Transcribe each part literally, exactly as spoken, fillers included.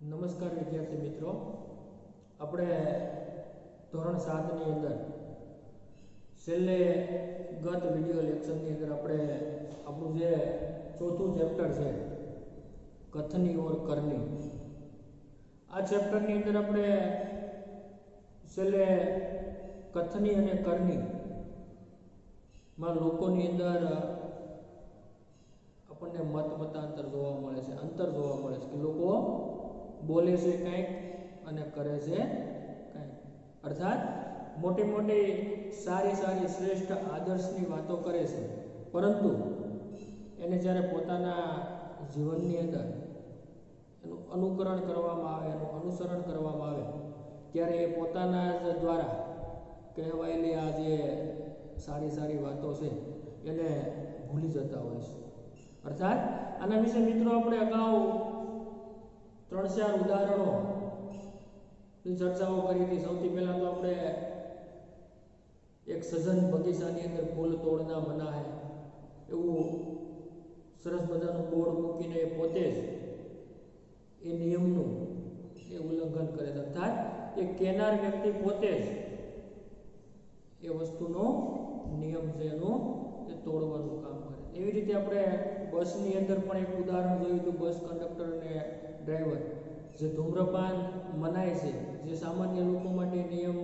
નમસ્કાર વિદ્યાર્થી મિત્રો, આપણે ધોરણ સાતની અંદર છેલ્લે ગત વિડીયો લેક્ચરની અંદર આપણે આપણું જે ચોથું ચેપ્ટર છે કથની ઓર કરની, આ ચેપ્ટરની અંદર આપણે છેલ્લે કથની અને કરની માં લોકોની અંદર આપણને મત મતાંતર જોવા મળે છે, અંતર જોવા મળે છે કે લોકો બોલે છે કંઈક અને કરે છે કંઈક, અર્થાત મોટી મોટી સારી સારી શ્રેષ્ઠ આદર્શની વાતો કરે છે, પરંતુ એને જ્યારે પોતાના જીવનની અંદર એનું અનુકરણ કરવામાં આવે, એનું અનુસરણ કરવામાં આવે ત્યારે એ પોતાના જ દ્વારા કહેવાયેલી આ જે સારી સારી વાતો છે એને ભૂલી જતા હોય છે. અર્થાત આના વિશે મિત્રો આપણે અગાઉ ત્રણ ચાર ઉદાહરણો ચર્ચાઓ કરી હતી. સૌથી પહેલા તો આપણે એક સજન બગીચાની અંદર ફૂલ તોડના મના હે એવું સરસ મજાનું બોર્ડ મૂકીને એ પોતે જ એ નિયમનું એ ઉલ્લંઘન કરે છે, અર્થાત એ કેનાર વ્યક્તિ પોતે જ એ વસ્તુનો નિયમ છે એનું એ તોડવાનું કામ કરે. એવી રીતે આપણે બસની અંદર પણ એક ઉદાહરણ જોયું હતું, બસ કંડક્ટર અને ડ્રાઈવર જે ધૂમ્રપાન મનાય છે, જે સામાન્ય લોકો માટે નિયમ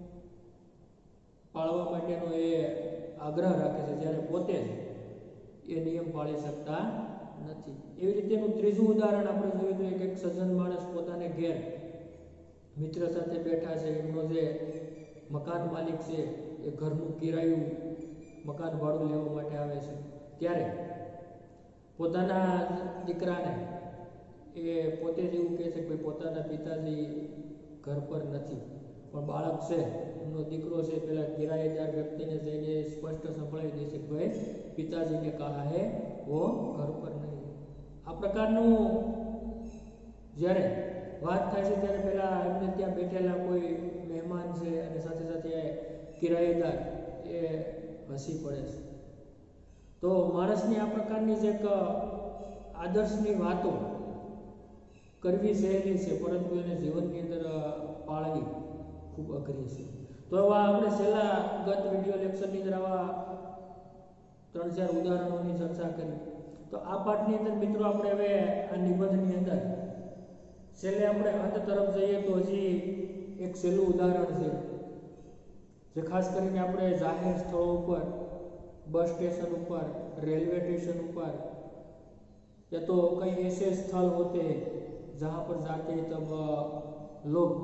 પાળવા માટેનો એ આગ્રહ રાખે છે, જ્યારે પોતે જ એ નિયમ પાળી શકતા નથી. એવી રીતેનું ત્રીજું ઉદાહરણ આપણે જોયું હતું, એક એક સજ્જન માણસ પોતાને ઘેર મિત્ર સાથે બેઠા છે, એમનો જે મકાન માલિક છે એ ઘરનું કિરાયું મકાન ભાડું લેવા માટે આવે છે, ત્યારે પોતાના દીકરાને એ પોતે જ એવું કહે છે કે પોતાના પિતાજી ઘર પર નથી, પણ બાળક છે એમનો દીકરો છે પેલા કિરાયેદાર વ્યક્તિને જઈને સ્પષ્ટ સંભળાવી દે છે કે ભાઈ પિતાજીને કહા હે વો ઘર પર નહીં. આ પ્રકારનું જ્યારે વાત થાય છે ત્યારે પેલા એમને ત્યાં બેઠેલા કોઈ મહેમાન છે અને સાથે સાથે કિરાયેદાર એ હસી પડે છે. તો માણસની આ પ્રકારની જે એક આદર્શની વાતો કરવી સહેલી છે, પરંતુ એને જીવનની અંદર પાળવી ખૂબ અઘરી છે. તો આવા આપણે છેલ્લા ગત વિડીયો લેક્ચરની અંદર આવા ત્રણ ચાર ઉદાહરણોની ચર્ચા કરી. તો આ પાઠની અંદર મિત્રો આપણે હવે આ નિબંધની અંદર છેલ્લે આપણે અંત તરફ જઈએ તો હજી એક છેલ્લું ઉદાહરણ છે, જે ખાસ કરીને આપણે જાહેર સ્થળો ઉપર, બસ સ્ટેશન ઉપર, रेलवे स्टेशन ऊपर या तो कई ऐसे स्थल होते हैं जहाँ पर जाके तब लोग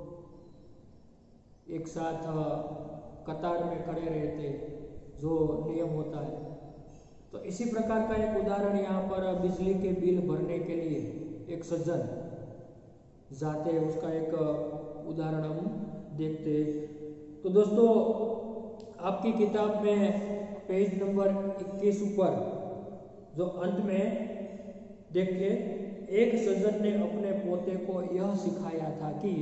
एक साथ कतार में खड़े रहते, जो नियम होता है. तो इसी प्रकार का एक उदाहरण यहाँ पर बिजली के बिल भरने के लिए एक सज्जन जाते हैं, उसका एक उदाहरण हम देखते हैं. तो दोस्तों आपकी किताब में पेज नंबर इक्कीस ऊपर जो अंत में देखिए, एक सज्जन ने अपने पोते को यह सिखाया था कि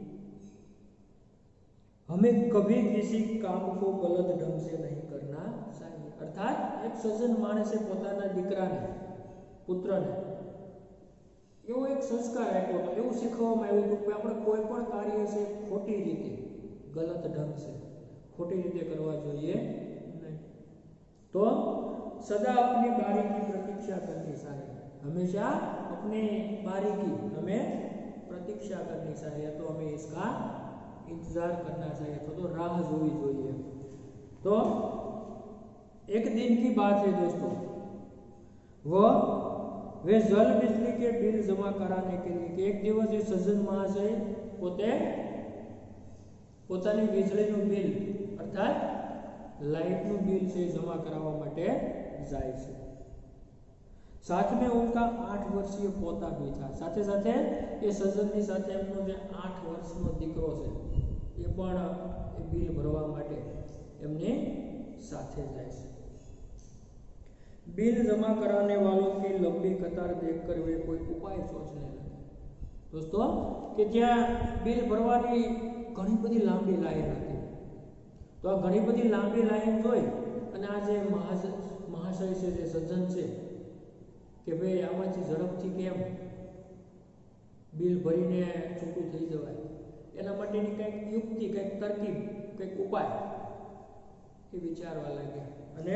हमें कभी किसी काम को गलत ढंग से नहीं करना चाहिए. अर्थात एक सज्जन माणसे પોતાના દીકરાને, પુત્રને એવો એક સંસ્કાર આપ્યો હતો, એવું શીખવવામાં આવ્યું હતું કે આપણે કોઈ પણ કાર્ય છે ખોટી રીતે, ગલત ઢંગ से ખોટી રીતે કરવા જોઈએ નહીં. तो सदा अपनी बारी की प्रतीक्षा करनी चाहिए, हमेशा अपनी बारी की हमें प्रतीक्षा करनी चाहिए, तो हमें इसका इंतजार करना चाहिए, तो, तो राह जोई जोइए. तो एक दिन की बात है दोस्तों, वह वे जल बिजली के बिल जमा कराने के लिए कि एक दिवस ये सज्जन महाशय પોતે પોતાની વીજળીનું બિલ અર્થાત लाइटનું बिल से जमा करावा माटे जाए छे. साथ में उनका आठ वर्षीय पोता भी था, साथे साथे ये सज्जननी साथे एमनो जे आठ वर्षनो दीकरो छे ए पण ए बिल भरवा माटे एमने साथे जाए छे. बिल जमा कराने वालों की लंबी कतार देखकर वे कोई उपाय सोचने लगे. दोस्तों कि ज्यां बिल भरवानी घणी बधी लांबी लाइन हती, तो आ घणी बधी लांबी लाइन જોઈ અને આ જે મહાશય છે, જે સજ્જન છે કે ભાઈ આમાંથી ઝડપથી કેમ બિલ ભરીને છૂટું થઈ જવાય, એના માટેની કંઈક યુક્તિ, કંઈક તરકીબ, કંઈક ઉપાય એ વિચારવા લાગ્યા અને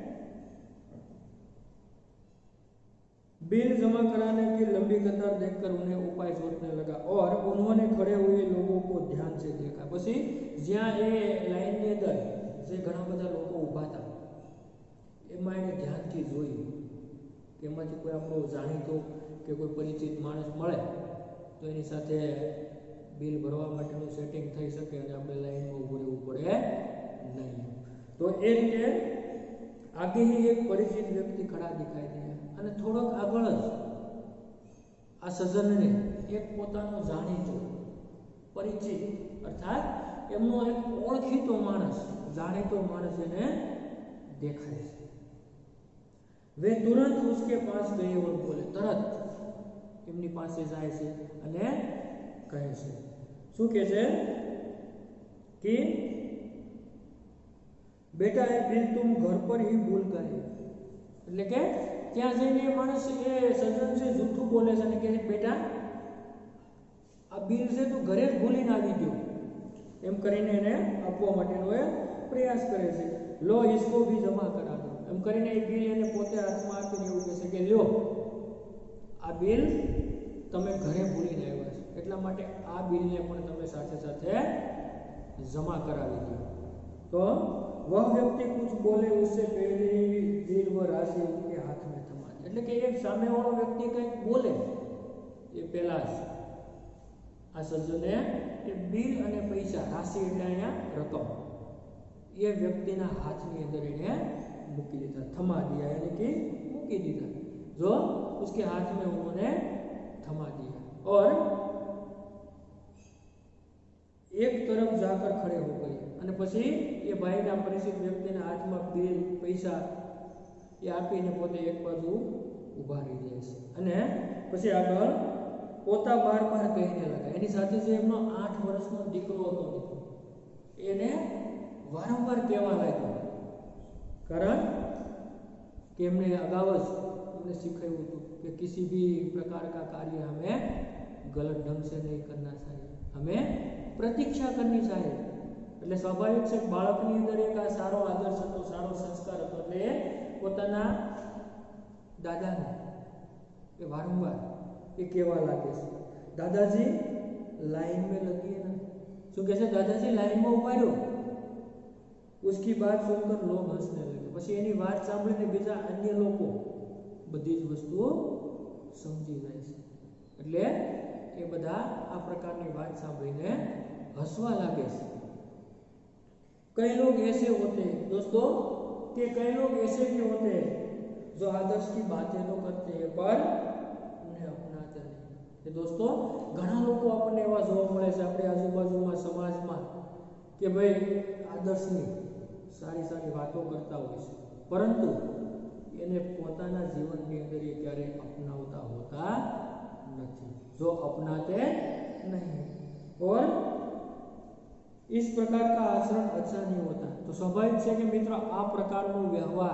बिल जमा कराने की लंबी कतार देखकर उन्हें उपाय सोचने लगा और उन्होंने खड़े हुए लोगों को ध्यान से देखा। પછી જ્યાં એ લાઈનની અંદર જે ઘણા બધા લોકો ઊભા હતા એમાં એને ધ્યાનથી જોયું કે એમાંથી કોઈ આપણો જાણીતો કે કોઈ પરિચિત માણસ મળે તો એની સાથે બિલ ભરવા માટેનું સેટિંગ થઈ શકે અને આપણે લાઈનમાં ઊભું રહેવું પડે નહીં। તો એ રીતે आगे ही एक परिचित व्यक्ति खड़ा दिखाई दिया અને થોડોક આગળ જ આ સજ્જનને એક પોતાનો જાણીતો પરિચિત અર્થાત એમનો એક ઓળખીતો માણસ, જાણીતો માણસ એને દેખાય છે। वे तुरंत उसके पास गए और बोले, તરત એમની પાસે જાય છે અને કહે છે, શું કહે છે કે बेटा ये बिल तुम घर पर ही भूल गए, એટલે કે ત્યાં જઈને એ માણસ એ સજ્જન છે જૂઠું બોલે છે અને કહે છે બેટા આ બિલ છે તું ઘરે જ ભૂલીને આવી ગયો, એમ કરીને એને આપવા માટેનો એ પ્રયાસ કરે છે। લો इसको भी जमा करा दो, એમ કરીને એ બિલ એને પોતે હાથમાં આપીને એવું કહે છે કે લ્યો આ બિલ તમે ઘરે ભૂલીને આવ્યા છો એટલા માટે આ બિલને પણ તમે સાથે સાથે જમા કરાવી દો। तो वह व्यक्ति कुछ बोले उससे पहले ही बिल व राशि उनके हाथ में थमा दी, એટલે કે એક સામેવાળો વ્યક્તિ કંઈક બોલે એ પહેલા જ આ સજ્જને એ બિલ અને પૈસા, રાશિ એટલે અહીંયા રકમ, એ વ્યક્તિના હાથની અંદર એને મૂકી દીધા, થમા દિયા यानी कि મૂકી દીધા। जो उसके हाथ में उन्होंने थमा दिया और एक तरफ जाकर खड़े हो गए અને પછી એ ભાઈના પરિચિત વ્યક્તિના હાથમાં બિલ, પૈસા એ આપીને પોતે એક બાજુ ઊભા રહી જાય છે અને પછી આગળ પોતા બાર બાર કહીને લગા, એની સાથે જે એમનો આઠ વર્ષનો દીકરો હતો એને વારંવાર કહેવા લાગ્યો, કારણ કે એમણે અગાઉ જ એમને શીખવ્યું હતું કે किसी भी प्रकार का कार्य हमें गलत ढंग से नहीं करना चाहिए, हमें प्रतीक्षा करनी चाहिए। એટલે સ્વાભાવિક છે બાળકની અંદર એક આ સારો આદર્શ હતો, સારો સંસ્કાર હતો, એટલે પોતાના દાદાને એ વારંવાર એ કહેવા લાગે છે દાદાજી લાઈન में लगिए ना, શું કહે છે દાદાજી લાઈનમાં ઉભા રહો। उसकी बात सुनकर लोग हंसने लगे, પછી એની વાત સાંભળીને બીજા અન્ય લોકો બધી જ વસ્તુઓ સમજી જાય છે એટલે એ બધા આ પ્રકારની વાત સાંભળીને હસવા લાગે છે। कई लोग ऐसे होते हैं दोस्तों कि कई लोग ऐसे भी होते हैं जो आदर्श की बातें तो करते हैं पर उन्हें अपनाते नहीं। कि दोस्तों घણા લોકો આપણને એવા જોવા મળે છે આપણી આજુબાજુમાં, સમાજમાં કે ભાઈ આદર્શની સારી સારી વાતો કરતા હોય છે પરંતુ એને પોતાના જીવનની અંદર એ ક્યારેય અપનાવતા હોતા નથી, जो अपनाते नहीं और इस प्रकार का आचरण अच्छा नहीं होता। तो स्वाभाविक है कि मित्र आ प्रकारનો વ્યવહાર,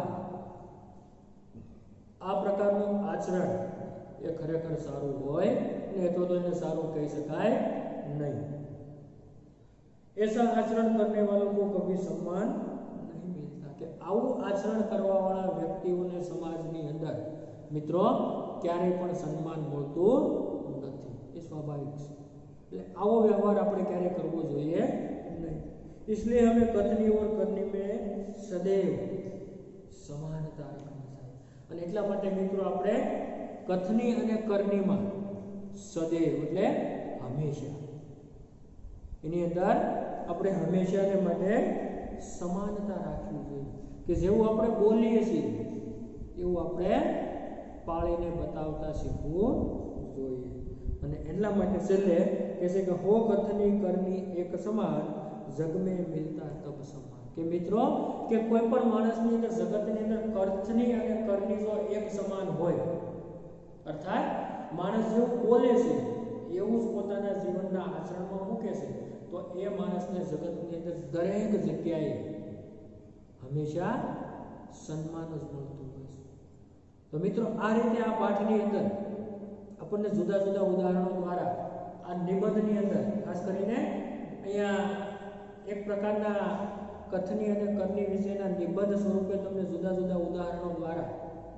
આ પ્રકારનું આચરણ એ ખરેખર સારું હોય ને તો તો એને સારું કહી શકાય નહીં। ऐसा आचरण करने वालों को कभी सम्मान नहीं मिलता, કે આવું આચરણ કરવા વાળા વ્યક્તિઓને સમાજની અંદર મિત્રો ક્યારેય પણ સન્માન મળતું નથી, એ સ્વાભાવિક છે। એટલે આવો વ્યવહાર આપણે ક્યારે કરવો જોઈએ नहीं। इसलिए हमें कथनी और करनी में सदैव समानता रखनी चाहिए અને એટલા માટે મિત્રો આપણે કથની અને કરણીમાં સदैव એટલે હંમેશા એની અંદર આપણે હંમેશાને માટે સમાનતા રાખવી જોઈએ કે જેવું આપણે બોલીએ છીએ એવું આપણે પાળીને બતાવતા શીખવું જોઈએ। અને એટલા માટે છેલ્લે કહે છે કે હો કથની કરની એક સમાન जग में मिलता तब समान, કે મિત્રો કે કોઈ પણ માણસની અંદર જગતની અંદર કથની અને કરની જો એક સમાન હોય અર્થાત માણસ જેવું બોલે છે એવું જ પોતાના જીવનના આચરણમાં મૂકે છે તો એ માણસને જગતની અંદર દરેક જગ્યાએ હંમેશા સન્માન જ મળતું હોય છે। તો મિત્રો આ રીતે આ પાઠની અંદર આ આપણને જુદા જુદા ઉદાહરણો દ્વારા આ નિબંધની અંદર ખાસ કરીને અહીંયા એક પ્રકારના કથની અને કરની વિશેના નિબંધ સ્વરૂપે તમને જુદા જુદા ઉદાહરણો દ્વારા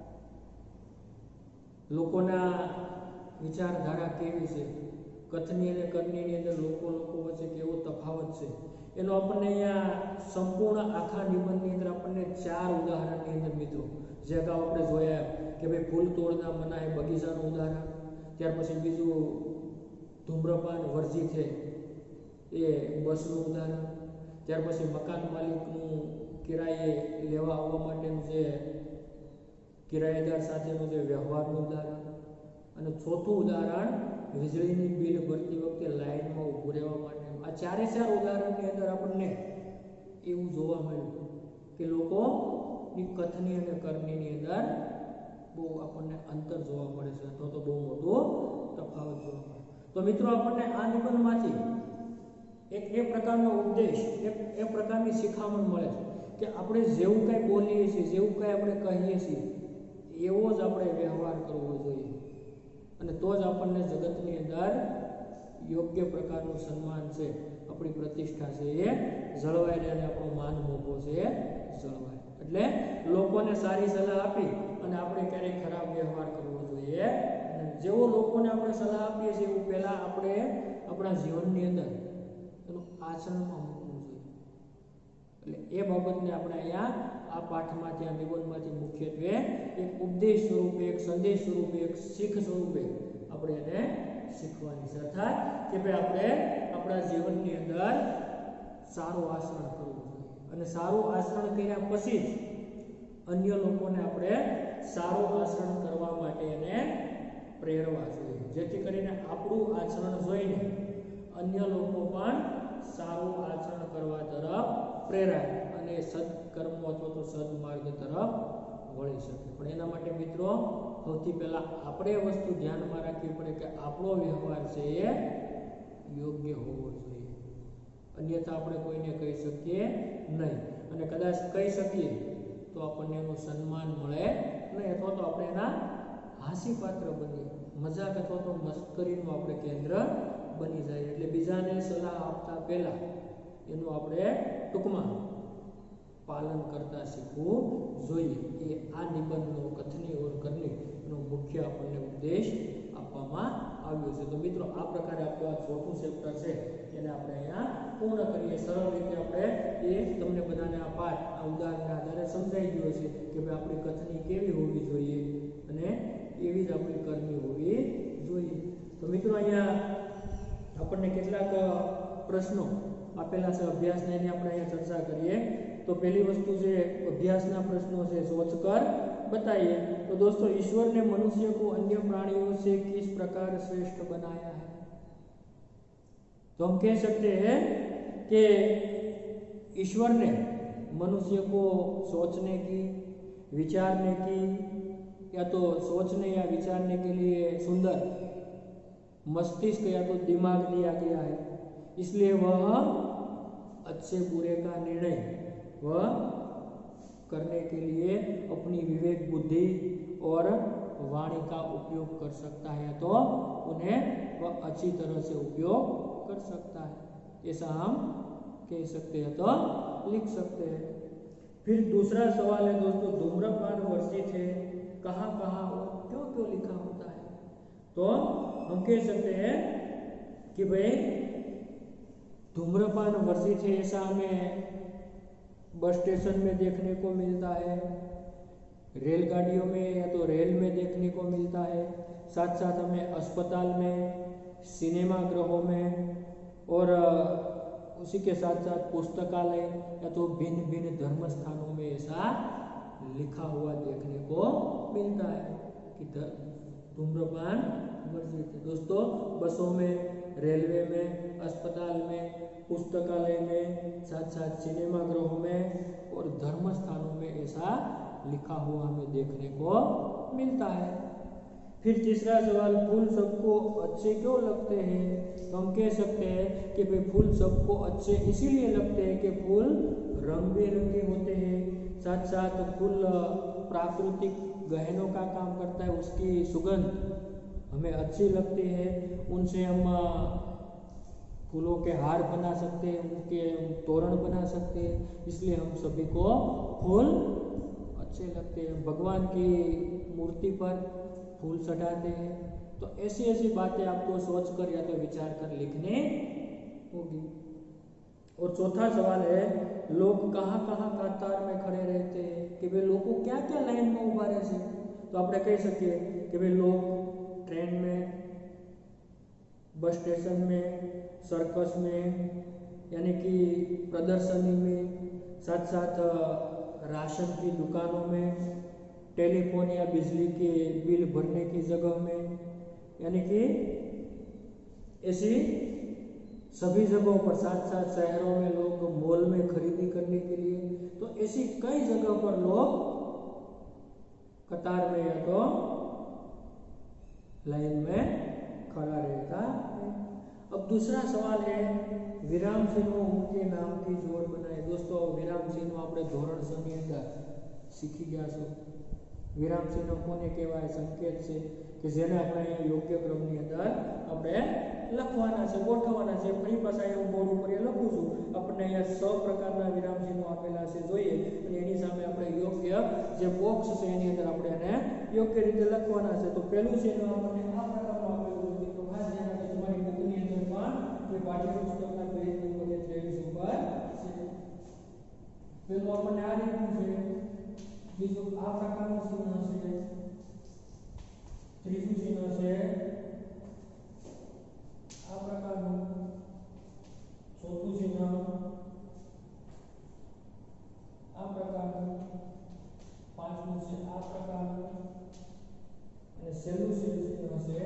લોકોના વિચારધારા કેવી છે, કથની અને કરણીની અંદર લોકો લોકો વચ્ચે કેવો તફાવત છે એનો આપણને અહીંયા સંપૂર્ણ આખા નિબંધની અંદર આપણને ચાર ઉદાહરણની અંદર મિત્રો જે અગાઉ આપણે જોયા કે ભાઈ ફૂલ તોડના મનાય બગીચાનું ઉદાહરણ, ત્યાર પછી બીજું ધૂમ્રપાન વર્જિત છે એ બસનું ઉદાહરણ, ત્યાર પછી મકાન માલિકનું કિરાયે લેવા આવવા માટેનું જે કિરાયેદાર સાથેનું જે વ્યવહારનું ઉદાહરણ, અને ચોથું ઉદાહરણ વીજળીની બિલ ભરતી વખતે લાઇનમાં ઊભું રહેવા માટે. આ ચારે ચાર ઉદાહરણની અંદર આપણને એવું જોવા મળ્યું કે લોકોની કથની અને કરણીની અંદર બહુ આપણને અંતર જોવા મળે છે અથવા તો બહુ મોટો તફાવત જોવા મળે. તો મિત્રો આપણને આ નિબંધમાંથી એક એ પ્રકારનો ઉપદેશ, એક એ પ્રકારની શિખામણ મળે છે કે આપણે જેવું કંઈ બોલીએ છીએ, જેવું કંઈ આપણે કહીએ છીએ એવો જ આપણે વ્યવહાર કરવો જોઈએ, અને તો જ આપણને જગતની અંદર યોગ્ય પ્રકારનું સન્માન છે, આપણી પ્રતિષ્ઠા છે એ જળવાઈ રહે અને આપણો માન મોભો છે એ જળવાય. એટલે લોકોને સારી સલાહ આપી અને આપણે ક્યારેય ખરાબ વ્યવહાર કરવો જોઈએ. અને જેવો લોકોને આપણે સલાહ આપીએ છીએ એવું પહેલાં આપણે આપણા જીવનની અંદર એનું આચરણમાં મૂકવું જોઈએ. એટલે એ બાબતને આપણે અહીંયા આ પાઠમાંથી, આ નિબંધમાંથી મુખ્યત્વે એક ઉપદેશ સ્વરૂપે, એક સંદેશ સ્વરૂપે, એક શીખ સ્વરૂપે આપણે એને શીખવાની છે. અર્થાત કે ભાઈ આપણે આપણા જીવનની અંદર સારું આચરણ કરવું જોઈએ, અને સારું આચરણ કર્યા પછી જ અન્ય લોકોને આપણે સારું આચરણ કરવા માટે એને પ્રેરવા જોઈએ, જેથી કરીને આપણું આચરણ જોઈને અન્ય લોકો પણ સારું આચરણ કરવા તરફ પ્રેરાય અને સદકર્મો અથવા તો સદમાર્ગ તરફ વળી શકે. પણ એના માટે મિત્રો સૌથી પહેલાં આપણે એ વસ્તુ ધ્યાનમાં રાખવી પડે કે આપણો વ્યવહાર છે એ યોગ્ય હોવો જોઈએ, અન્યથા આપણે કોઈને કહી શકીએ નહીં, અને કદાચ કહી શકીએ તો આપણને એનું સન્માન મળે નહીં, અથવા તો આપણે એના હાસ્યપાત્ર બનીએ, મજાક અથવા તો મસ્કરીનું આપણે કેન્દ્ર બની જાય. એટલે બીજાને સલાહ આપતા પહેલાં એનું આપણે ટૂંકમાં પાલન કરતા શીખવું જોઈએ. એ આ નિબંધનો કથની ઓર કરની એનો મુખ્ય આપણને ઉપદેશ આપવામાં આવ્યો છે. તો મિત્રો આ પ્રકારે આપણું આ ચોથું ચેપ્ટર છે એને આપણે અહીંયા પૂર્ણ કરીએ. સરળ રીતે આપણે એ તમને બધાને આ પાઠ, આ ઉદાહરણના આધારે સમજાઈ ગયો છે કે ભાઈ આપણી કથની કેવી હોવી જોઈએ અને એવી જ આપણી કરની હોવી જોઈએ. તો મિત્રો અહીંયા આપણને કેટલાક પ્રશ્નો આપેલા છે અભ્યાસના, એની આપણે અહીંયા ચર્ચા કરીએ. तो पहली वस्तु जो अभ्यास ना प्रश्नों से सोचकर बताइए. तो दोस्तों, ईश्वर ने मनुष्य को अन्य प्राणियों से किस प्रकार श्रेष्ठ बनाया है? तो हम कह सकते हैं कि ईश्वर ने मनुष्य को सोचने की, विचारने की, या तो सोचने या विचारने के लिए सुंदर मस्तिष्क या तो दिमाग दिया गया है, इसलिए वह अच्छे बुरे का निर्णय वह करने के लिए अपनी विवेक बुद्धि और वाणी का उपयोग कर सकता है, तो उन्हें वह अच्छी तरह से उपयोग कर सकता है, ऐसा हम कह सकते हैं, तो लिख सकते हैं. फिर दूसरा सवाल है दोस्तों, धूम्रपान वर्जित है, कहाँ कहाँ और क्यों क्यों लिखा होता है? तो हम कह सकते हैं कि भाई धूम्रपान वर्जित है ऐसा हमें बस स्टेशन में देखने को मिलता है, रेलगाड़ियों में या तो रेल में देखने को मिलता है, साथ साथ हमें अस्पताल में, सिनेमा गृहों में और उसी के साथ साथ पुस्तकालय या तो भिन्न भिन्न धर्म स्थानों में ऐसा लिखा हुआ देखने को मिलता है कि धूम्रपान वर्जित है. दोस्तों, बसों में, रेलवे में, अस्पताल में, पुस्तकालय में, साथ साथ सिनेमा गृहों में और धर्म स्थानों में ऐसा लिखा हुआ हमें देखने को मिलता है. फिर तीसरा सवाल, फूल सबको अच्छे क्यों लगते हैं? तो हम कह सकते हैं कि भाई फूल सबको अच्छे इसीलिए लगते हैं कि फूल रंग बिरंगे होते हैं, साथ साथ फूल प्राकृतिक गहनों का काम करता है, उसकी सुगंध हमें अच्छी लगती है, उनसे हम फूलों के हार बना सकते हैं, उनके तोरण बना सकते हैं, इसलिए हम सभी को फूल अच्छे लगते हैं। भगवान की मूर्ति पर फूल चढ़ाते हैं। तो ऐसी ऐसी बातें आपको सोच कर या तो विचार कर लिखने होगी। और चौथा सवाल है, लोग कहाँ कहाँ कतार में खड़े रहते हैं, कि भाई लोगों क्या क्या लाइन में उभा रहे हैं। तो આપણે કહી શકીએ कि भाई लोग ट्रेन में, बस स्टेशन में, सर्कस में, यानी कि प्रदर्शनी में, साथ साथ राशन की दुकानों में, टेलीफोन या बिजली के बिल भरने की जगह में, यानी कि ऐसी सभी जगहों पर, साथ साथ शहरों में लोग मॉल में खरीदी करने के लिए, तो ऐसी कई जगहों पर लोग कतार में या तो लाइन में खड़ा रहता है। अब दूसरा सवाल है, विराम चिन्हों उनके नाम की जोड़ बनाए। दोस्तों विराम चिन्हों આપણે ધોરણ છ ની અંદર શીખી ગયા છો। વિરામ ચિહ્નો કોને કહેવાય? સંકેત છે કે જેને આપણે યોગ્ય ક્રમની અંદર આપણે લખવાના છે, ગોઠવવાના છે। ફરી પાછા હું બોર્ડ ઉપર એ લખું છું। આપણને અહીંયા છ પ્રકારના વિરામ ચિહ્નો આપેલા છે, જોઈએ અને એની સામે આપણે યોગ્ય જે બોક્સ છે એની અંદર આપણે એને યોગ્ય રીતે લખવાના છે। તો પહેલું છે એનું આપણને આ પ્રકારનું આપેલું છે, તો ખાસ ધ્યાન રાખજો તમારી બુકની અંદર પણ કે પાઠ્યપુસ્તકના પેજ નંબર ત્રેવીસ ઉપર છે। પેલું આપણને આ રીતનું છે, બીજું આ પ્રકારનું ચિહ્ન છે, ત્રીજું ચિહ્ન છે આ પ્રકારનું, ચોથું ચિહ્ન આ પ્રકારનું, પાંચમું છે આ પ્રકારનું, અને છેલ્લું ચિહ્ન છે।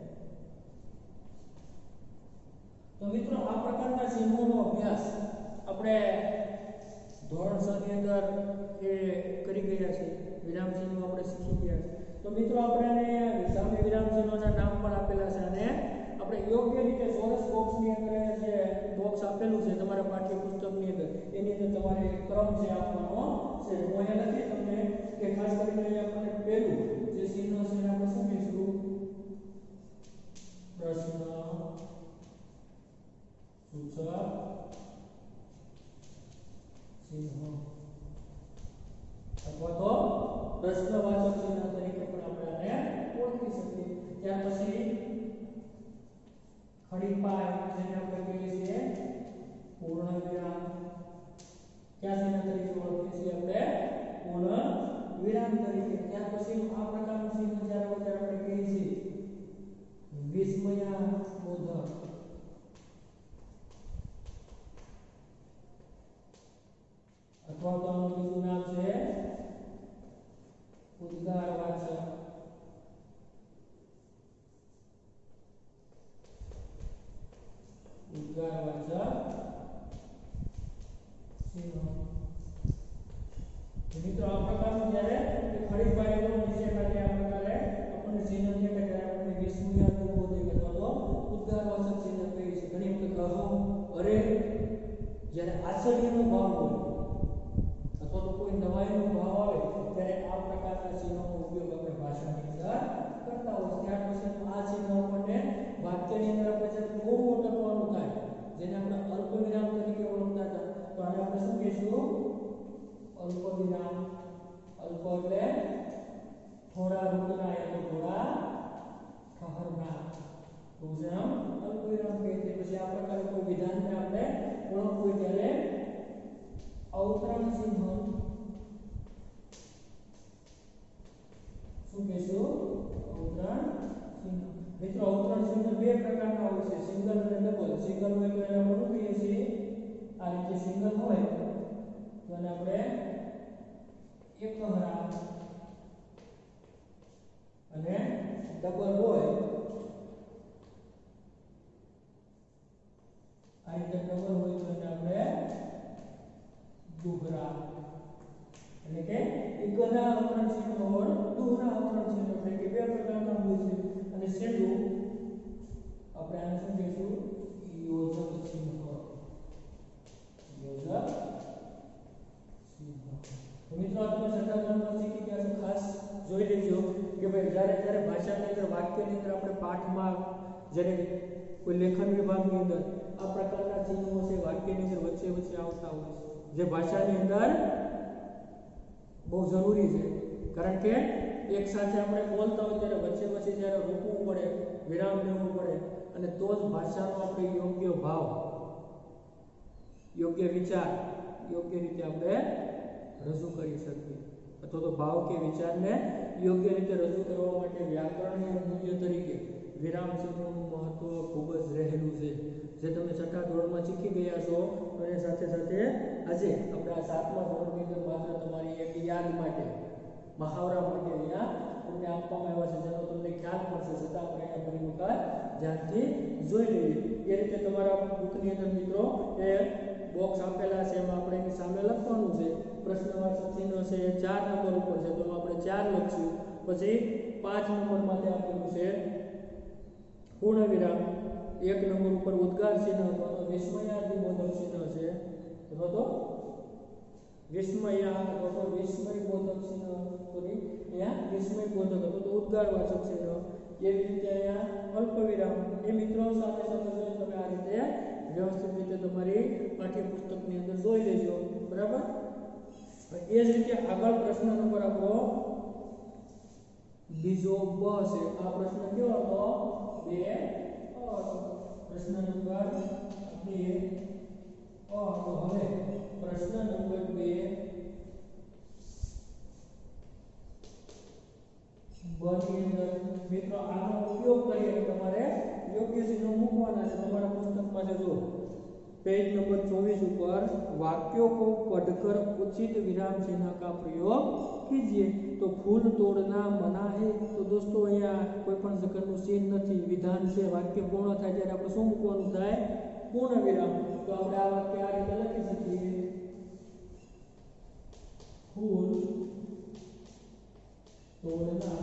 તો મિત્રો આ પ્રકારના ચિહ્નોનો અભ્યાસ આપણે ધોરણ છ ની અંદર એ કરી ગયા છે। વિરામ ચિહ્નો આપણે શીખી ગયા છે। તો મિત્રો આપણે સામે વિરામ ચિહ્નોના નામ પણ આપેલા છે, અને આપણે યોગ્ય રીતે ચોરસ બોક્સની અંદર જે બોક્સ આપેલું છે તમારા પાઠ્યપુસ્તકની અંદર, એની અંદર તમારે ક્રમ છે આપવાનો છે। હું અહીંયા લખી તમને કે ખાસ કરીને અહીંયા આપણને પહેલું જે ચિહ્ન છે એને આપણે શું કહીશું? પ્રશ્ન સૂચક ચિહ્ન અથવા તો પ્રશ્નવાચક ચિહ્ન તરીકે પણ આપણે આને ઓળખી શકીએ। ત્યાર પછી ખડી પાય જેને આપણે કહીએ છીએ પૂર્ણ વિરામ, ક્યાં ચિહ્ન તરીકે ઓળખીએ છીએ આપણે? પૂર્ણ વિરામ તરીકે। ત્યાર પછી આ પ્રકારનું ચિહ્ન જ્યારે હોય ત્યારે આપણે કહીએ છીએ વિસ્મયાબોધક, અથવા તો આનું બીજું નામ છે ઉદ્ગારવાચક। ઉદ્ગારવાચક ચિહ્ન। મિત્રો આ પ્રકારનું જ્યારે ખડી પાયેલો નીચે કાઢે આ પ્રકારે આપણને ચિહ્ન દેખાય ત્યારે આપણે વિસ્મયાબોધક અથવા તો ઉદ્ગારવાચક ચિહ્ન કહીએ છીએ। ઘણી વખત કહો, અરે, જ્યારે આશ્ચર્યનો ભાવ હોય અથવા તો કોઈ નવાઈનો ભાવ આવે ત્યારે આ પ્રકારના ચિહ્નોનો ઉપયોગ આપણે ભાષાની અંદર કરતા હોય। ત્યાર પછી આ ચિહ્ન આપણને વાક્યની અંદર આપણે જ્યારે થોડું અટકવાનું થાય, જેને આપણે અલ્પવિરામ તરીકે ઓળખતા હતા, તો આને આપણે શું કહીશું? અલ્પવિરામ। અલ્પ એટલે થોડા રૂકના યા તો થોડા ઠહરના, તો જેમ અલ્પવિરામ કહીએ છીએ। પછી આ પ્રકારે કોઈ વિધાનને આપણે ઓળખવું ત્યારે અવતરણ ચિહ્ન શું કહીશું? અવતરણ ચિહ્ન। મિત્રો અવતરણ ચિહ્ન બે પ્રકારના હોય છે, સિંગલ અને ડબલ। સિંગલ હોય તો એને આપણે શું કહીએ છીએ? આ રીતે સિંગલ હોય તો એને આપણે એકહરા, અને ડબલ હોય આ રીતે ડબલ હોય તો એને આપણે દુહરા, એટલે કે એકહરા અવતરણ ચિહ્ન और દુહરા અવતરણ ચિહ્ન, એટલે કે બે પ્રકારના હોય છે। અને છેલ્લું આપણે આને શું કહીશું? યોજક ચિહ્ન। યોજક ચિહ્ન। તો મિત્રો આ તમે છઠ્ઠા ધોરણમાં શીખી ગયા છો, ખાસ જોઈ લેજો કે ભાઈ જ્યારે જ્યારે ભાષાની અંદર વાક્યની અંદર આપણે પાઠમાં જ્યારે કોઈ લેખન વિભાગની અંદર આ પ્રકારના ચિહ્નો છે વાક્યની અંદર વચ્ચે વચ્ચે આવતા હોય છે જે ભાષાની અંદર બહુ જરૂરી છે કારણ કે એક સાથે આપણે બોલતા હોય ત્યારે વચ્ચે વચ્ચે જ્યારે રોકવું પડે વિરામ લેવું પડે અને તો જ ભાષાનો આપણે યોગ્ય ભાવ યોગ્ય વિચાર યોગ્ય રીતે આપણે રજૂ કરી શકીએ અથવા તો ભાવ કે વિચારને યોગ્ય રીતે રજૂ કરવા માટે વ્યાકરણીય મૂલ્ય તરીકે વિરામ ચિહ્નોનું મહત્વ ખૂબ જ રહેલું છે જે તમે છઠ્ઠા ધોરણમાં શીખી ગયા છો અને સાથે સાથે આજે આપણે આ સાતમા ધોરણની અંદર માત્ર તમારી એક યાદ માટે મહાવરા માટે અહીંયા તમને આપવામાં આવ્યા છે જેનો તમને ખ્યાલ પડશે છતાં આપણે એના ફરી વખત ધ્યાનથી જોઈ લઈએ એ રીતે તમારા બુકની અંદર મિત્રો એ બોક્સ આપેલા છે એમાં આપણે એની સામે લખવાનું છે પ્રશ્નવાચક ચિહ્ન છે એ ચાર નંબર ઉપર છે તો આપણે ચાર લખશું પછી પાંચ નંબર માટે આપેલું છે પૂર્ણ વિરામ એક નંબર ઉપર ઉદ્ગાર ચિહ્ન અથવા તો વિસ્મયાદિબોધક ચિહ્ન છે અથવા તો વિસ્મય અથવા તો વિસ્મયબોધક ચિહ્ન સોરી અહીંયા વિસ્મયબોધક અથવા તો ઉદ્ગારવાચક ચિહ્ન એવી રીતે અહીંયા અલ્પ વિરામ એ મિત્રો સાથે સાથે જોઈ તમે આ રીતે વ્યવસ્થિત રીતે તમારી પાઠ્યપુસ્તકની અંદર જોઈ લેજો બરાબર એ જ રીતે આગળ પ્રશ્ન નંબર આપણો બીજો બ છે આ પ્રશ્ન કેવો હતો બે પ્રશ્ન નંબર બે અ તો હવે પ્રશ્ન નંબર બે બની અંદર મિત્રો આનો ઉપયોગ કરીને તમારે યોગ્ય ચિહ્નો મૂકવાના છે તમારા પુસ્તકમાં છે જો पेज नंबर चौबीस ऊपर वाक्यों को पढ़कर उचित विराम चिन्ह का प्रयोग कीजिए तो फूल तोड़ना मना है तो दोस्तों અહીંયા કોઈ પણ પ્રકારનું ચિહ્ન નથી વિધાન છે વાક્ય પૂર્ણ થાય ત્યારે આપણે શું મૂકવાનું થાય પૂર્ણ વિરામ તો આપણે આ વાક્ય આ રીતે લખી શકીએ फूल तोड़ना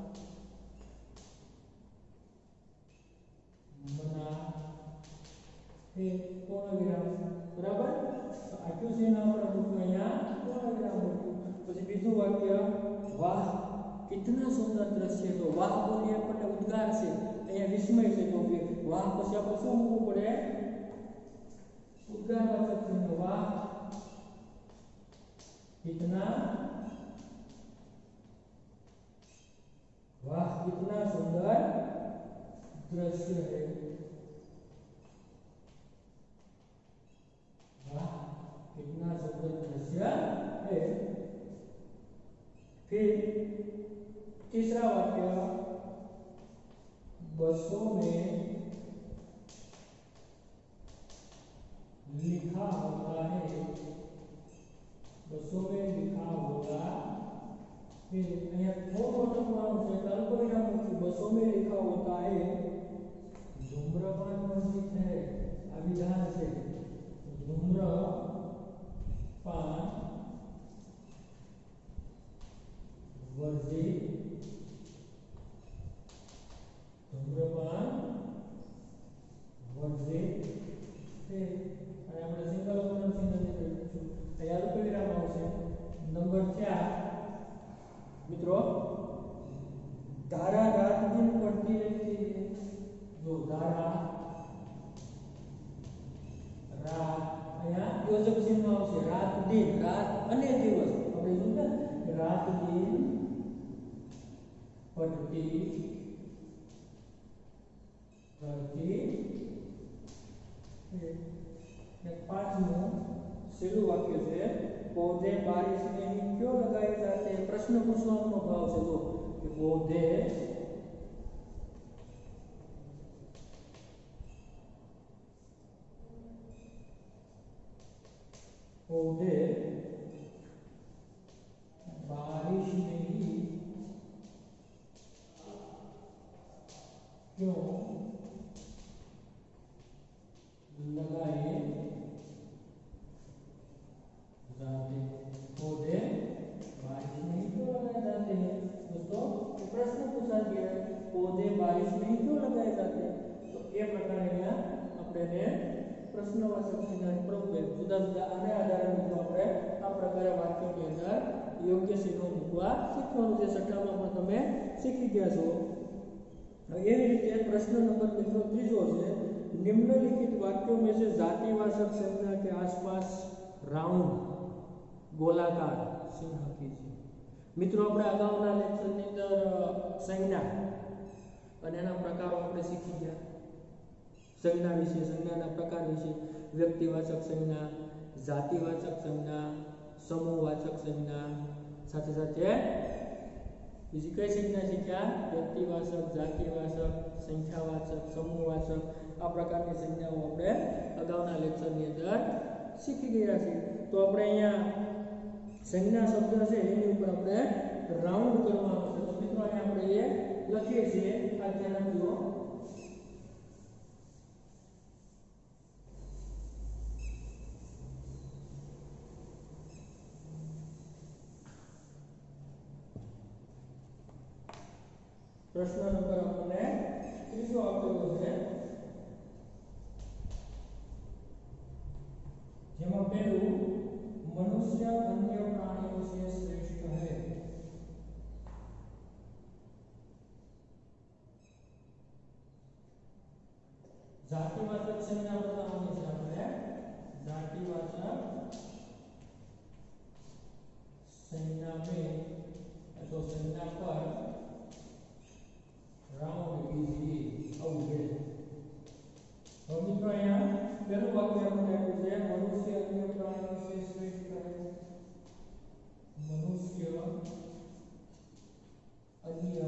मना है पूर्ण विराम बराबर तो आटલું છે એના આપણે મૂકવું અહીંયા પૂર્ણ વિરામ મૂકવું પછી બીજું વાક્ય વાહ कितना सुंदर दृश्य तो वाह બોલી આપણને ઉદ્ગાર છે અહીંયા વિસ્મય છે તો વાહ પછી આપણે શું મૂકવું પડે उद्गारवाचक चिन्ह वाह कितना वाह कितना सुंदर दृश्य है वाह कितना सुंदर दृश्य है फिर तीसरा वाक्य बसों में लिखा होता है बसों में लिखा होगा फिर અહીંયા થોડો ટકવાનો છે અલ્પ વિરામ મૂકી બસों में लिखा होता है धूम्रपान वर्जित है આ વિધાન છે धूम्रपान वर्जित धूम्रपान वर्जित है અને આપણે સિંગલ અવતરણ ચિહ્ન લખીશું અહીંયા અલ્પ વિરામ આવશે નંબર ચાર મિત્રો धारा रात दिन पढ़ती रहती है जो धारा रात અહીંયા યોજક ચિહ્ન આવશે રાત દિન રાત અને દિવસ આપણે જોયું ને રાત દિન पढ़ती रहती है ने पांचमું છેલ્લું વાક્ય છે पौधे बारिश में ही क्यों लगाए जाते हैं प्रश्न पूछવાનો ભાવ છે જો કે पौधे पौधे बारिश में ही क्यों लगाए जाते पौधे बारिश में ही क्यों लगाए जाते हैं दोस्तों प्रश्न पूछा गया है पौधे बारिश में ही क्यों लगाए जाते हैं तो ये प्रकार અહીંયા આપણે પ્રશ્નવાચક ચિહ્ન પ્રયોગ જુદા જુદા આને આધારે મિત્રો આપણે આ પ્રકારે વાક્યોની અંદર યોગ્ય ચિહ્નો મૂકવા શીખવાનું છે છઠ્ઠામાં પણ તમે શીખી ગયા છો। એવી રીતે प्रश्न नंबर મિત્રો ત્રીજો છે, निम्नलिखित वाक्यों में से जातिवाचक संज्ञा के आसपास राउंड गोलाकार चिन्ह कीजिए। મિત્રો આપણે અગાઉના લેક્ચરની અંદર સંજ્ઞા અને એના પ્રકારો આપણે શીખી ગયા। સંજ્ઞા વિશે, સંજ્ઞાના પ્રકાર વિશે, વ્યક્તિવાચક સંજ્ઞા, જાતિવાચક સંજ્ઞા, સમૂહવાચક સંજ્ઞા, સાથે સાથે બીજી કઈ સંજ્ઞા શીખ્યા? વ્યક્તિવાચક, જાતિવાચક, સંખ્યાવાચક, સમૂહવાચક, આ પ્રકારની સંજ્ઞાઓ આપણે અગાઉના લેક્ચરની અંદર શીખી ગયા છીએ। તો આપણે અહીંયા સંજ્ઞા શબ્દ છે એની ઉપર આપણે રાઉન્ડ કરવાનો છે। તો મિત્રો અહીંયા આપણે એ લખીએ છીએ, આ ધ્યાન આપજો। प्रश्न नंबर अपने तीसरो आपेलो है, जेमा पहलू मनुष्य अन्य प्राणियों से श्रेष्ठ है। जातिवाचक संज्ञा बतावવાની છે આપણે। जातिवाचक संज्ञा में तो संज्ञा पर राउंड कीजिए अवधि। तो मित्रों यहाँ पहलू वाक्य अपने आप्યું છે, मनुष्य अन्य प्राणियों से श्रेष्ठ है। मनुष्य अन्य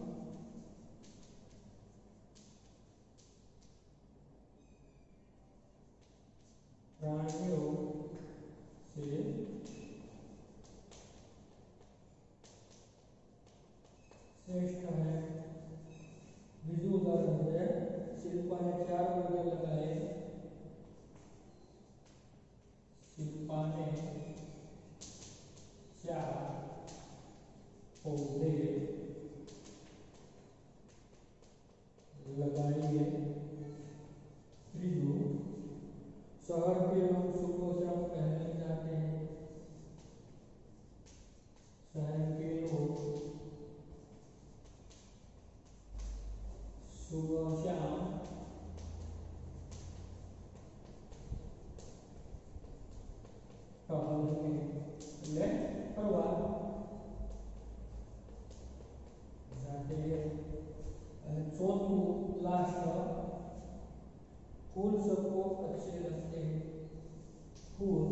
प्राणियों से श्रेष्ठ है। बीजू उदाहरण है, शिल्पा ने चार पौधे लगाए। शिल्पा ने चार पौधे लगाए। त्रीजू, शहर के लोग सुबह शाम टहलने जाते हैं। शहर के लोग सुबह शाम टहलने એટલે ફરવા जाते हैं। અને ચોથું લાસ્ટ, फूल सबको अच्छे लगते हैं। फूल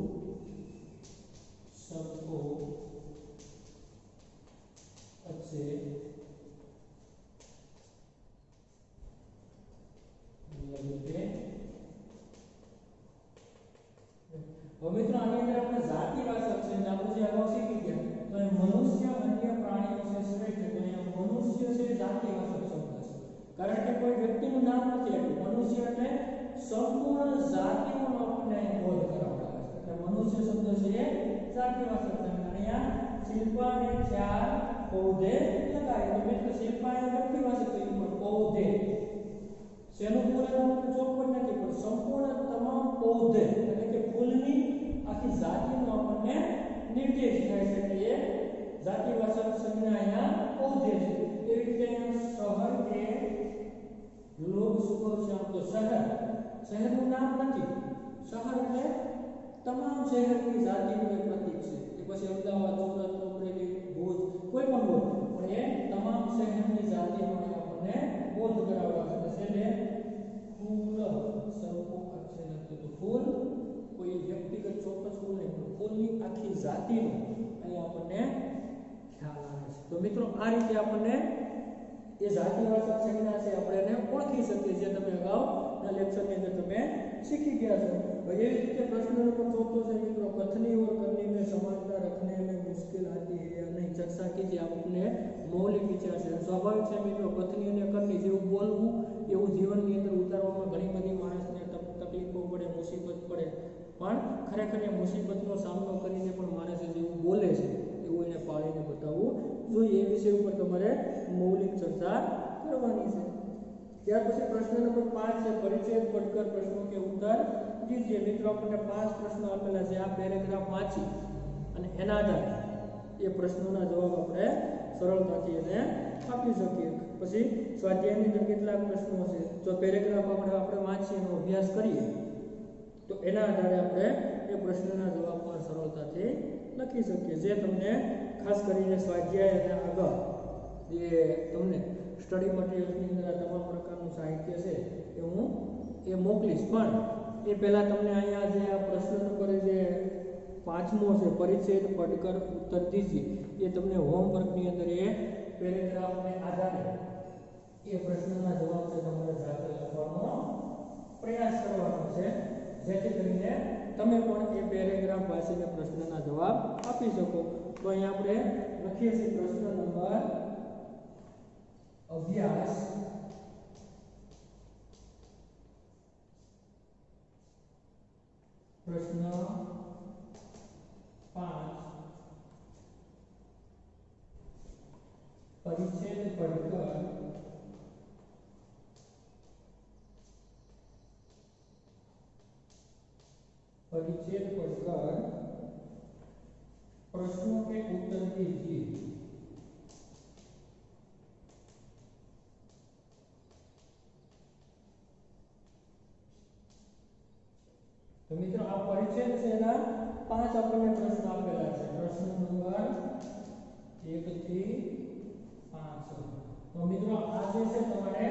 सबको अच्छे लगते हैं। મિત્રો આની અંદર આપણે જાતિવાચક છે આપણે જે અગાઉ શીખી ગયા। તો એ મનુષ્ય અન્ય પ્રાણીઓ છે શ્રેષ્ઠ, તો અહીંયા મનુષ્ય છે જાતિવાચક શબ્દ છે, કારણ કે કોઈ વ્યક્તિનું નામ નથી આપ્યું। મનુષ્ય એટલે સંપૂર્ણ જાતિનો આપણને બોધ કરાવડાવે છે, એટલે મનુષ્ય શબ્દ છે એ જાતિવાચક છે। અહીંયા શિલ્પા ને ચાર પૌધે લગાए। તો મિત્રો શિલ્પા એ વ્યક્તિવાચક છે, પણ પૌધે શેનું પૂરેપૂરું ચોખ્ખું નથી, પણ સંપૂર્ણ તમામ પૌધે એટલે કે ફૂલની આખી જાતિનો આપણને નિર્દેશ થાય છે કે એ જાતિવાચક સંજ્ઞા અહીંયા પૌધે છે। એવી રીતે શહેર કે लोग सुबह शाम, तो शहर शहरનું નામ નથી, શહેર એટલે તમામ શહેરની જાતિનું એક પ્રતીક છે। એ પછી અમદાવાદ, સુરત, અમરેલી, ભુજ કોઈ પણ હોય, પણ એ તમામ શહેરની જાતિનો આપણને બોધ કરાવવા છે। એટલે ફૂલ સબકો अच्छे लगते, तो फूल કોઈ વ્યક્તિગત ચોક્કસ ફૂલ નહીં, પણ ફૂલની આખી જાતિનો અહીં આપણને ખ્યાલ આવે છે। તો મિત્રો આ રીતે આપણને એ જાતિવાચક સંજ્ઞા છે આપણે એને ઓળખી શકીએ છીએ। તમે અગાઉના લેક્ચરની અંદર તમે सीखी गया છો। ये રીતે प्रश्न नंबर चौथा से मित्रों, कथनी और करनी में समानता रखने में मुश्किल आती है या नहीं, चर्चा कीजिए। आप अपने मौलिक विचार से स्वाभाविक है मित्रों, कथनी અને કરनी જેવું બોલવું એવું જીવનની અંદર ઉતારવામાં ઘણી બધી માણસને તકલીફો પડે, મુસીબત પડે, પણ ખરેખર એ મુસીબતનો સામનો કરીને પણ માણસે જેવું બોલે છે એવું એને પાળીને બતાવવું જોઈએ। એ વિષય ઉપર તમારે મૌલિક ચર્ચા કરવાની છે। ત્યાર પછી પ્રશ્ન નંબર પાંચ છે, પરિચય પઢકર પ્રશ્નો કે ઉત્તર દીजिए। મિત્રો આપણને પાંચ પ્રશ્નો આપેલા છે, આ પેરેગ્રાફ વાંચી અને એના આધારે એ પ્રશ્નોના જવાબ આપણે સરળતાથી એને આપી શકીએ. પછી સ્વાધ્યાયની અંદર કેટલાક પ્રશ્નો છે, જો પેરેગ્રાફ આપણે આપણે વાંચીએ એનો અભ્યાસ કરીએ તો એના આધારે આપણે એ પ્રશ્નના જવાબ પણ સરળતાથી લખી શકીએ, જે તમને ખાસ કરીને સ્વાધ્યાય અને આગળ જે તમને સ્ટડી મટીરિયલ્સની અંદર આ તમામ પ્રકારનું સાહિત્ય છે એ હું એ મોકલીશ. પણ એ પહેલાં તમને અહીંયા જે આ પ્રશ્ન નંબર જે પાંચમો છે, પરિચ્છેદ પડકર ઉત્તર દીજીએ, એ તમને હોમવર્કની અંદર એ પેરેગ્રાફને આધારે એ પ્રશ્નના જવાબ છે તમારે જાતે લખવાનો પ્રયાસ કરવાનો છે, જેથી કરીને તમે પણ એ પેરેગ્રાફ વાંચીને પ્રશ્નના જવાબ આપી શકો. તો અહીંયા આપણે લખીએ છીએ પ્રશ્ન નંબર અભ્યાસ પ્રશ્ન પાંચ પરિચ્છેદ પડકર परिच्छेद पढ़कर प्रश्नों के उत्तर दीजिए. तो मित्रों आ परिच्छेद से ना पांच अपने प्रश्न आपेला है. प्रश्न नंबर एक थी पांच. तो मित्रों आ जे છે તમારે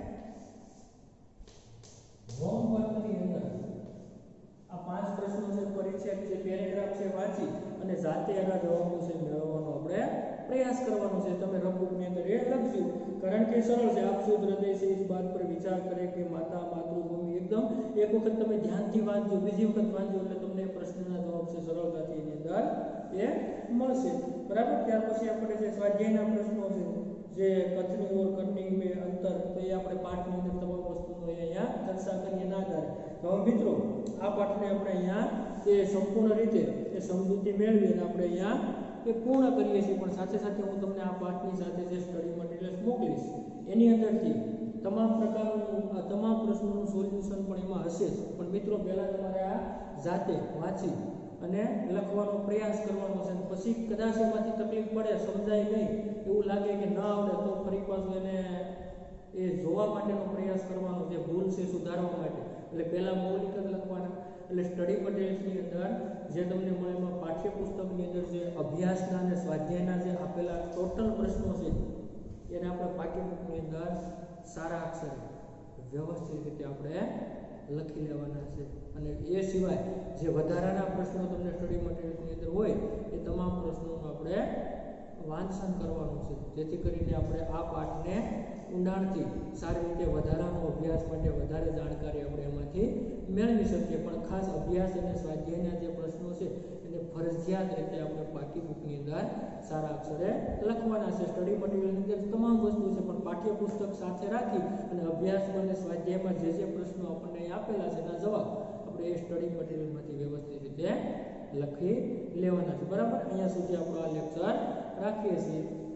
હોમવર્કની અંદર આ પાંચ પ્રશ્નો છે પરિચ્છેદ છે પેરેગ્રાફ છે વાંચી અને જાતે એના જવાબો છે મેળવવાનો આપણે પ્રયાસ કરવાનો છે. તમે રફબુકની અંદર એ લખજો, કારણ કે સરળ છે. આપ શુદ્ધ હૃદય से इस बात पर विचार करें कि माता मातृभूमि एकदम एक वखत તમે ધ્યાનથી વાંચજો, બીજી વખત વાંચજો એટલે તમને પ્રશ્નના જવાબ છે સરળતાથી એની અંદર એ મળશે. બરાબર. ત્યાર પછી આપણે જે સ્વાધ્યાયના પ્રશ્નો છે, જે કથની ઓર કરની મે અંતર, તો એ આપણે પાઠની અંદર તમામ વસ્તુનો અહીંયા ચર્ચા કરીએ ના આધારે. તો મિત્રો આ પાઠને આપણે અહીંયા એ સંપૂર્ણ રીતે એ સમજૂતી મેળવી અને આપણે અહીંયા એ પૂર્ણ કરીએ છીએ. પણ સાથે સાથે હું તમને આ પાઠની સાથે જે સ્ટડી મટીરિયલ્સ મોકલીશ એની અંદરથી તમામ પ્રકારનું આ તમામ પ્રશ્નોનું સોલ્યુશન પણ એમાં હશે જ. પણ મિત્રો પહેલાં તમારે આ જાતે વાંચી અને લખવાનો પ્રયાસ કરવાનો છે. પછી કદાચ એમાંથી તકલીફ પડે, સમજાય નહીં, એવું લાગે કે ન આવડે, તો ફરી પાછું એને એ જોવા માટેનો પ્રયાસ કરવાનો છે, ભૂલ છે સુધારવા માટે. એટલે પહેલાં મૌલિક જ લખવાના. એટલે સ્ટડી મટીરિયલ્સની અંદર જે તમને મળે એમાં પાઠ્યપુસ્તકની અંદર જે અભ્યાસના અને સ્વાધ્યાયના જે આપેલા ટોટલ પ્રશ્નો છે એને આપણે પાઠ્યપુસ્તકની અંદર સારા અક્ષરે વ્યવસ્થિત રીતે આપણે લખી લેવાના છે. અને એ સિવાય જે વધારાના પ્રશ્નો તમને સ્ટડી મટીરિયલ્સની અંદર હોય એ તમામ પ્રશ્નોનું આપણે વાંચન કરવાનું છે, જેથી કરીને આપણે આ પાઠને ઊંડાણથી સારી રીતે વધારાનો અભ્યાસ માટે વધારે જાણકારી આપણે એમાંથી મેળવી શકીએ. પણ ખાસ અભ્યાસ અને સ્વાધ્યાયના જે પ્રશ્નો છે એને ફરજિયાત રીતે આપણે પાકી બુકની અંદર સારા અક્ષરે લખવાના છે. સ્ટડી મટીરિયલની અંદર તમામ વસ્તુ છે, પણ પાઠ્યપુસ્તક સાથે રાખી અને અભ્યાસમાં અને સ્વાધ્યાયમાં જે જે પ્રશ્નો આપણને આપેલા છે એના જવાબ આપણે એ સ્ટડી મટીરિયલમાંથી વ્યવસ્થિત રીતે લખી લેવાના છે. બરાબર. અહીંયા સુધી આપણો આ લેક્ચર રાખીએ છીએ.